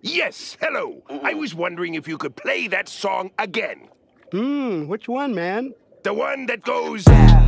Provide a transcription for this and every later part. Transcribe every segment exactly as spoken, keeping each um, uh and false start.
Yes, hello. I was wondering if you could play that song again. Hmm, which one, man? The one that goes...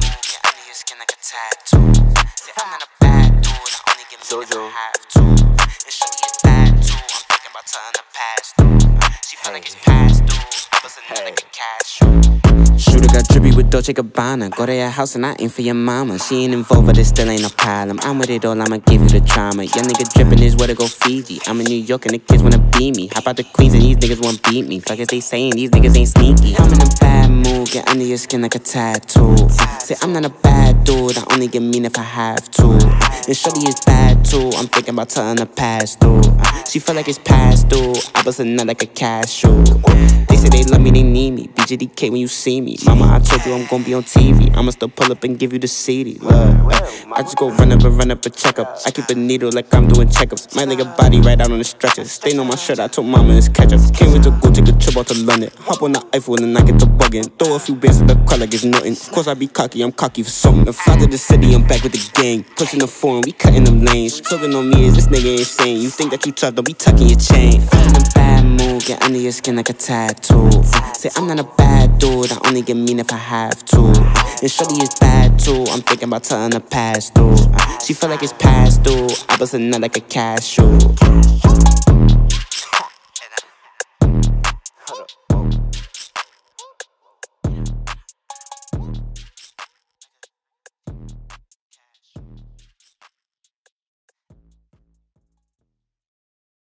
Shooter got drippy with Dolce Gabbana. Go to your house and I aim for your mama. She ain't involved, but it still ain't a problem. I'm with it all, I'ma give you the trauma. Young nigga drippin' is where to go Fiji. I'm in New York and the kids wanna be me. Hop out the Queens and these niggas won't beat me. Fuck as they saying, these niggas ain't sneaky. I'm in a bad mood, get under your skin like a tattoo. Say I'm not a bad dude, I only get mean if I have to. And shorty is bad too, I'm thinking about telling her past due. She feel like it's past due, I bust a nut like a cashew. They say they love me, they need me. B J D K when you see me. Mama, I told you I'm gon' be on T V. I'ma still pull up and give you the C D. Look, I just go run up and run up a checkup. I keep a needle like I'm doing checkups. My nigga body right out on the stretcher. Stain on my shirt, I told mama it's ketchup. Can't wait to go take a trip out to London. Hop on the Eiffel and I get to bugging. Throw a few bands in the car like it's nothing. Of course I be cocky, I'm cocky for something. Fly to the city, I'm back with the gang. Pushing the foreign, we cutting them lanes. Talking on me is this nigga insane. You think that you tough, don't be tucking your chain. I'm in a bad mood, get under your skin like a tattoo. Say I'm not a bad dude, I only get mean if I have to. And shorty is bad too, I'm thinking about telling her past due. She feel like it's past due, I bust a nut like a cashew.